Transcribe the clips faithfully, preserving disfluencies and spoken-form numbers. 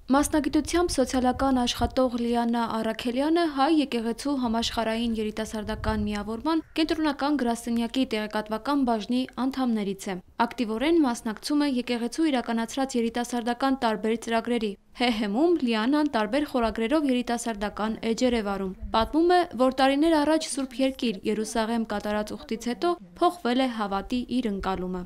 Մասնագիտությամբ սոցիալական աշխատող Լիանա Առաքելյանը հայ եկեղեցու համաշխարհային երիտասարդական միավորման կենտրոնական գրասենյակի տեղեկատվական բաժնի անդամներից է։ Ակտիվորեն մասնակցում է եկեղեցու իրականացրած երիտասարդական տարբեր ծրագրերի։ Հեհեմում Լիանան տարբեր խորագրերով երիտասարդական էջեր է վարում։ Պատմում է, որ տարիներ առաջ Սուրբ Երկիր Երուսաղեմ կատարած ուխտից հետո փոխվել է հավատի իր ընկալումը։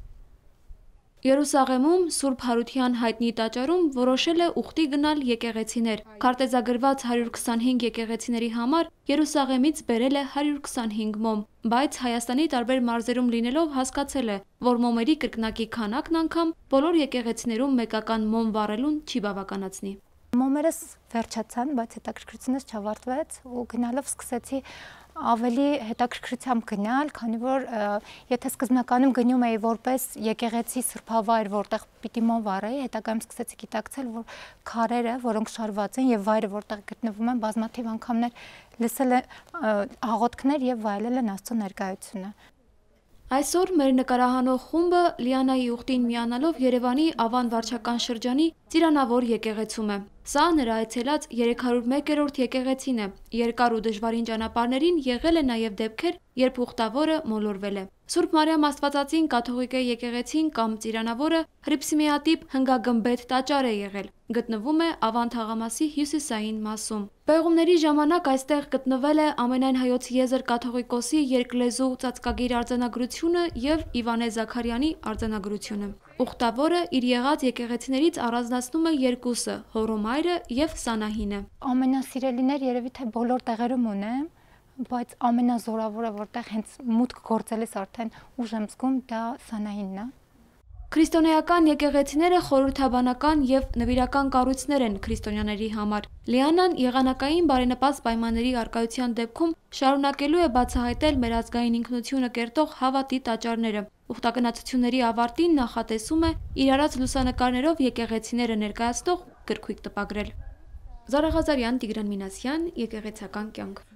Երուսաղեմում Սուրբ Հարության հայտնի տաճարում որոշել է ուխտի գնալ եկեղեցիներ։ Քարտեզագրված հարյուր քսանհինգ եկեղեցիների համար Երուսաղեմից բերել է հարյուր քսանհինգ մոմ, բայց Հայաստանի տարբեր մարզերում լինելով հասկացել է, որ մոմերի կրկնակի քանակն անգամ բոլոր եկեղեցիներում մեկական մոմ վառելուն չի բավականացնի։ Մոմերս վերջացան, բայց հետաքրքրությունս չավարտվեց ու գնալով սկսեցի ավելի հետաքրքրությամբ գնալ, քանի որ եթե սկզբնականում գնում էի որպես եկեղեցի սրբավայր, որտեղ պիտի մոմ վառեի, հետագայում սկսեցի գիտակցել, որ քարերը, որոնք շարված են եւ վայրը, որտեղ գտնվում են, բազմաթիվ անգամներ լսել են աղոթքներ եւ վայելել են Աստծո ներկայությունը։ Այսօր մեր նկարահանող խումբը Լիանայի ուխտին միանալով Երևանի Ավան վարչական շրջանի Ծիրանավոր եկեղեցում է։ Սա նրա այցելած երեք հարյուր մեկերորդ եկեղեցին է։ Երկար ու դժվարին ճանապարհներին եղել է նաև դեպքեր, երբ ուխտավորը մոլորվել է։ Սուրբ Մարիամ Աստվածածին կաթողիկե եկեղեցին կամ Tsiranavor հրիփսիմեատիպ հնգագմբեթ տաճար է եղել։ Գտնվում է Avan թաղամասի հյուսիսային մասում։ Պեղումների ժամանակ այստեղ գտնվել է ամենայն հայոց եզր կաթողիկոսի երկլեզու ծածկագիր արձանագրությունը եւ Իվանե Զաքարյանի արձանագրությունը։ Ուխտավորը իր եղած եկեղեցիներից առանձնացնում է երկուսը՝ հորոմայրը եւ Սանահինը։ Ամենասիրելիներ երևի թե բոլոր տեղերում ունեմ, բայց ամենազորավորը, որտեղ հենց մուտք գործելիս արդեն ուժ եմ զգում, դա Սանահինն է։ Քրիստոնեական եկեղեցիները խորհրդաբանական եւ նվիրական կառույցներ են քրիստոնյաների համար։ Լիանան եղանակային բարենպաստ պայմանների առկայության դեպքում շարունակելու է բացահայտել մեր ազգային ինքնությունը կերտող հավատի տաճարները։ Ուխտագնացությունների ավարտին նախատեսում է իր արած լուսանկարներով եկեղեցիները ներկայացնող գրքույկ տպագրել։ Զարախազարյան, Տիգրան Մինասյան, Եկեղեցական կյանք։